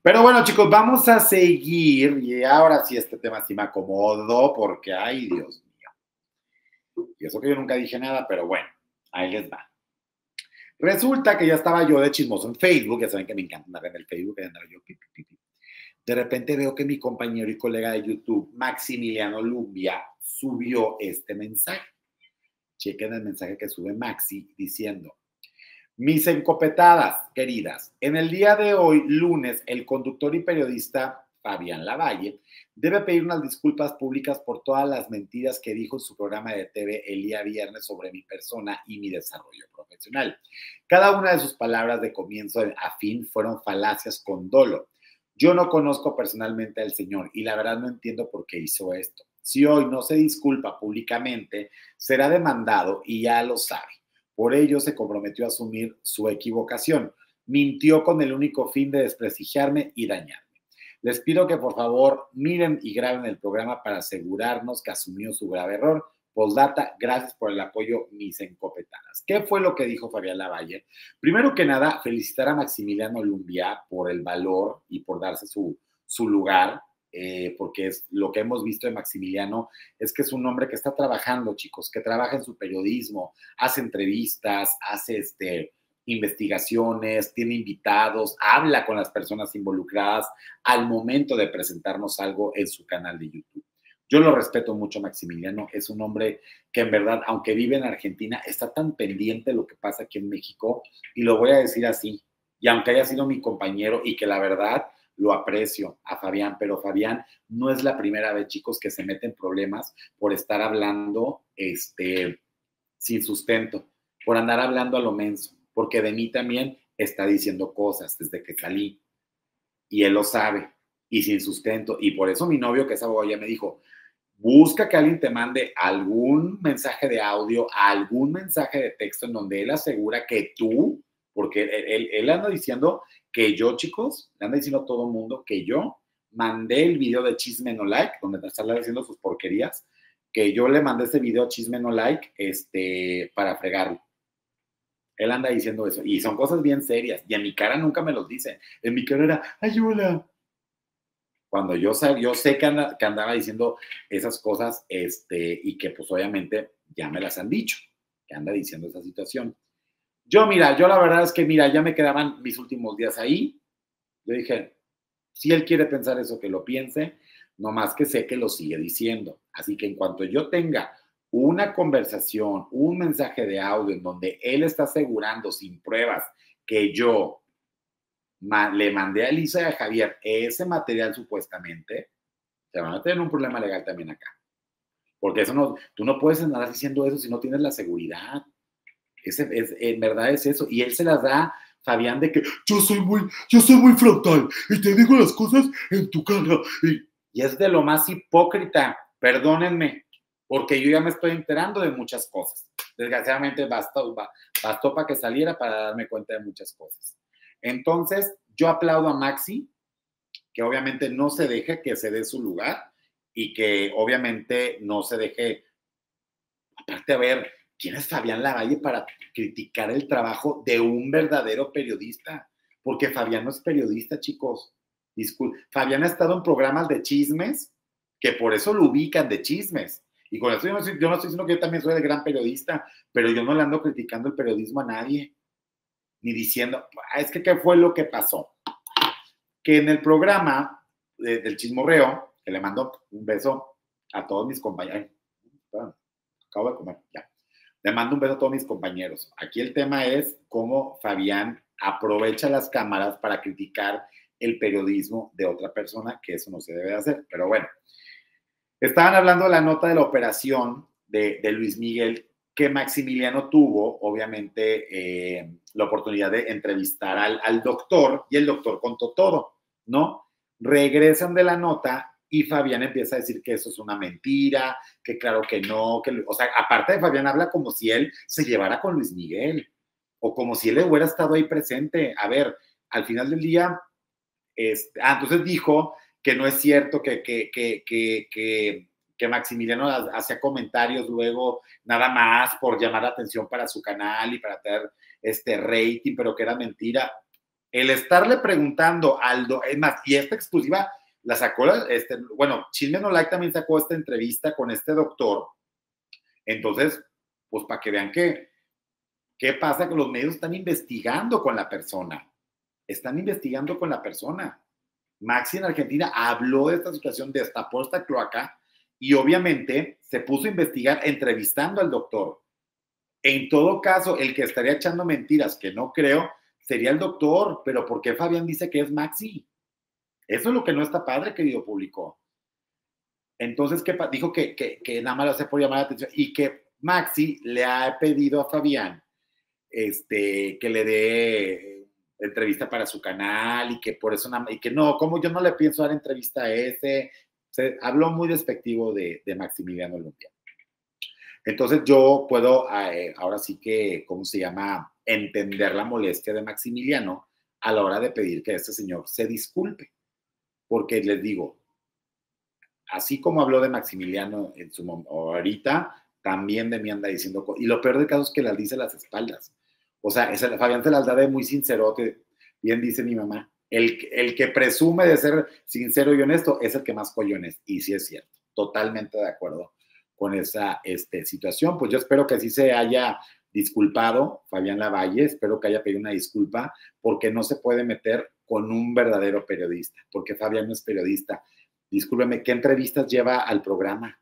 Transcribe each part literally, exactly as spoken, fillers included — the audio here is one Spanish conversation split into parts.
Pero bueno, chicos, vamos a seguir. Y ahora sí, este tema sí me acomodó porque, ay, Dios mío. Y eso que yo nunca dije nada, pero bueno, ahí les va. Resulta que ya estaba yo de chismoso en Facebook. Ya saben que me encanta andar en el Facebook. Y andaba yo, pi, pi, pi, pi. De repente veo que mi compañero y colega de YouTube, Maximiliano Lumbia, subió este mensaje. Chequen el mensaje que sube Maxi diciendo: mis encopetadas, queridas, en el día de hoy, lunes, el conductor y periodista Fabián Lavalle debe pedir unas disculpas públicas por todas las mentiras que dijo en su programa de T V el día viernes sobre mi persona y mi desarrollo profesional. Cada una de sus palabras de comienzo a fin fueron falacias con dolo. Yo no conozco personalmente al señor y la verdad no entiendo por qué hizo esto. Si hoy no se disculpa públicamente, será demandado y ya lo sabe. Por ello se comprometió a asumir su equivocación. Mintió con el único fin de desprestigiarme y dañarme. Les pido que por favor miren y graben el programa para asegurarnos que asumió su grave error. Postdata, gracias por el apoyo, mis encopetadas. ¿Qué fue lo que dijo Fabián Lavalle? Primero que nada, felicitar a Maximiliano Lumbia por el valor y por darse su, su lugar. Eh, porque es lo que hemos visto de Maximiliano es que es un hombre que está trabajando, chicos, que trabaja en su periodismo, hace entrevistas, hace este, investigaciones, tiene invitados, habla con las personas involucradas al momento de presentarnos algo en su canal de YouTube. Yo lo respeto mucho, Maximiliano, es un hombre que en verdad, aunque vive en Argentina, está tan pendiente de lo que pasa aquí en México, y lo voy a decir así, y aunque haya sido mi compañero y que la verdad lo aprecio a Fabián, pero Fabián no es la primera vez, chicos, que se mete en problemas por estar hablando este, sin sustento, por andar hablando a lo menso, porque de mí también está diciendo cosas desde que salí, y él lo sabe, y sin sustento, y por eso mi novio, que es abogado, ya me dijo, busca que alguien te mande algún mensaje de audio, algún mensaje de texto en donde él asegura que tú, porque él, él, él anda diciendo que yo, chicos, le anda diciendo a todo el mundo que yo mandé el video de Chisme No Like, donde está haciendo sus porquerías, que yo le mandé ese video a Chisme No Like este, para fregarlo. Él anda diciendo eso, y son cosas bien serias, y en mi cara nunca me los dicen. En mi cara era, ayuda. Cuando yo, yo sé que, anda, que andaba diciendo esas cosas, este, y que pues obviamente ya me las han dicho, que anda diciendo esa situación. Yo, mira, yo la verdad es que, mira, ya me quedaban mis últimos días ahí. Yo dije, si él quiere pensar eso, que lo piense, no más que sé que lo sigue diciendo. Así que en cuanto yo tenga una conversación, un mensaje de audio en donde él está asegurando sin pruebas que yo le mandé a Elisa y a Javier ese material supuestamente, se van a tener un problema legal también acá. Porque eso no, tú no puedes andar diciendo eso si no tienes la seguridad. Ese, es, en verdad es eso. Y él se las da, Fabián, de que yo soy muy, yo soy muy frontal y te digo las cosas en tu cara. Y, y es de lo más hipócrita, perdónenme, porque yo ya me estoy enterando de muchas cosas. Desgraciadamente bastó, bastó para que saliera para darme cuenta de muchas cosas. Entonces, yo aplaudo a Maxi, que obviamente no se deje que se dé su lugar y que obviamente no se deje, aparte, a ver, ¿quién es Fabián Lavalle para criticar el trabajo de un verdadero periodista? Porque Fabián no es periodista, chicos. Disculpe. Fabián ha estado en programas de chismes, que por eso lo ubican de chismes. Y con eso yo no, estoy, yo no estoy diciendo que yo también soy el gran periodista, pero yo no le ando criticando el periodismo a nadie, ni diciendo, es que ¿qué fue lo que pasó? Que en el programa de, del chismorreo, que le mando un beso a todos mis compañeros, bueno, acabo de comer, ya, le mando un beso a todos mis compañeros. Aquí el tema es cómo Fabián aprovecha las cámaras para criticar el periodismo de otra persona, que eso no se debe hacer, pero bueno. Estaban hablando de la nota de la operación de, de Luis Miguel, que Maximiliano tuvo, obviamente, eh, la oportunidad de entrevistar al, al doctor, y el doctor contó todo, ¿no? Regresan de la nota y Fabián empieza a decir que eso es una mentira, que claro que no, que, o sea, aparte de Fabián habla como si él se llevara con Luis Miguel, o como si él hubiera estado ahí presente. A ver, al final del día, este, ah, entonces dijo que no es cierto que, que, que, que, que, que Maximiliano hacía comentarios luego nada más por llamar la atención para su canal y para tener este rating, pero que era mentira. El estarle preguntando al, do, es más, y esta exclusiva la sacó, este, bueno, Chisme No Like también sacó esta entrevista con este doctor. Entonces, pues para que vean que, qué pasa, que los medios están investigando con la persona. Están investigando con la persona. Maxi en Argentina habló de esta situación, destapó esta cloaca y obviamente se puso a investigar entrevistando al doctor. En todo caso, el que estaría echando mentiras, que no creo, sería el doctor, pero ¿por qué Fabián dice que es Maxi? Eso es lo que no está padre, querido público. Entonces, ¿qué dijo? Que, que, que nada más lo hace por llamar la atención y que Maxi le ha pedido a Fabián este, que le dé entrevista para su canal y que por eso, y que no, como yo no le pienso dar entrevista a ese, se habló muy despectivo de, de Maximiliano Lumbia. Entonces yo puedo, eh, ahora sí que, ¿cómo se llama? Entender la molestia de Maximiliano a la hora de pedir que este señor se disculpe. Porque les digo, así como habló de Maximiliano en su momento, ahorita, también de mí anda diciendo, y lo peor del caso es que las dice a las espaldas. O sea, esa, Fabián se las da de muy sincerote, bien dice mi mamá, el, el que presume de ser sincero y honesto es el que más collones, y sí es cierto, totalmente de acuerdo con esa este, situación. Pues yo espero que así se haya disculpado Fabián Lavalle, espero que haya pedido una disculpa, porque no se puede meter con un verdadero periodista, porque Fabián no es periodista. Discúlpeme, ¿qué entrevistas lleva al programa?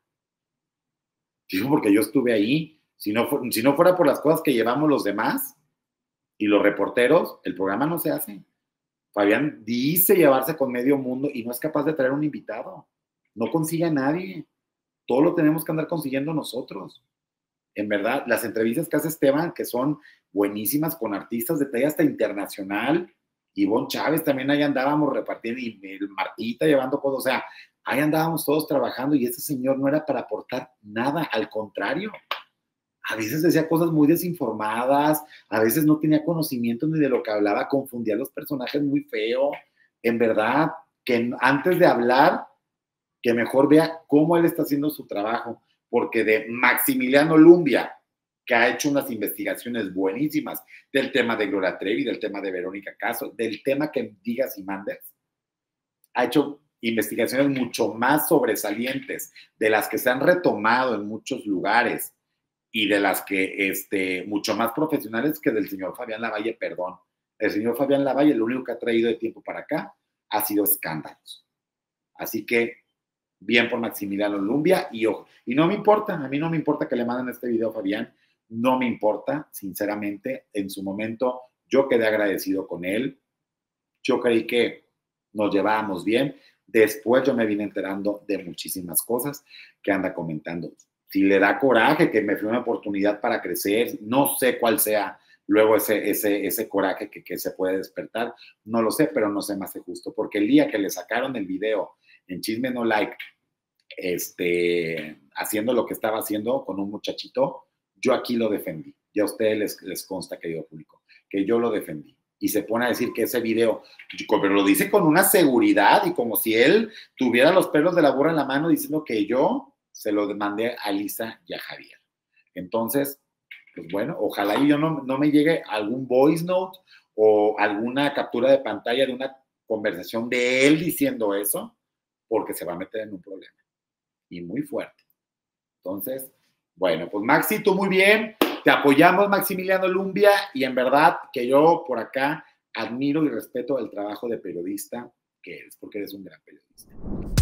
Digo, porque yo estuve ahí. Si no, si no fuera por las cosas que llevamos los demás y los reporteros, el programa no se hace. Fabián dice llevarse con medio mundo y no es capaz de traer un invitado. No consigue a nadie. Todo lo tenemos que andar consiguiendo nosotros. En verdad, las entrevistas que hace Esteban, que son buenísimas con artistas de talla hasta internacional, Ivonne Chávez, también ahí andábamos repartiendo, y Martita llevando cosas, o sea, ahí andábamos todos trabajando y ese señor no era para aportar nada, al contrario. A veces decía cosas muy desinformadas, a veces no tenía conocimiento ni de lo que hablaba, confundía a los personajes muy feo. En verdad, que antes de hablar, que mejor vea cómo él está haciendo su trabajo, porque de Maximiliano Lumbia, que ha hecho unas investigaciones buenísimas del tema de Gloria Trevi, del tema de Verónica Castro, del tema que digas y mandes, ha hecho investigaciones mucho más sobresalientes, de las que se han retomado en muchos lugares y de las que, este, mucho más profesionales que del señor Fabián Lavalle, perdón. El señor Fabián Lavalle lo único que ha traído de tiempo para acá ha sido escándalos. Así que, bien por Maximiliano Lumbia y ojo, y no me importa, a mí no me importa que le manden este video a Fabián, no me importa, sinceramente, en su momento yo quedé agradecido con él, yo creí que nos llevábamos bien, después yo me vine enterando de muchísimas cosas que anda comentando. Si le da coraje, que me fue una oportunidad para crecer, no sé cuál sea luego ese, ese, ese coraje que, que se puede despertar, no lo sé, pero no se me hace justo, porque el día que le sacaron el video en Chisme No Like, este, haciendo lo que estaba haciendo con un muchachito, yo aquí lo defendí. Ya a ustedes les, les consta, querido público, que yo lo defendí. Y se pone a decir que ese video, pero lo dice con una seguridad y como si él tuviera los pelos de la burra en la mano diciendo que yo se lo demandé a Lisa y a Javier. Entonces, pues bueno, ojalá y yo no, no me llegue algún voice note o alguna captura de pantalla de una conversación de él diciendo eso, porque se va a meter en un problema. Y muy fuerte. Entonces, bueno, pues Maxi, tú muy bien, te apoyamos, Maximiliano Lumbia, y en verdad que yo por acá admiro y respeto el trabajo de periodista que eres, porque eres un gran periodista.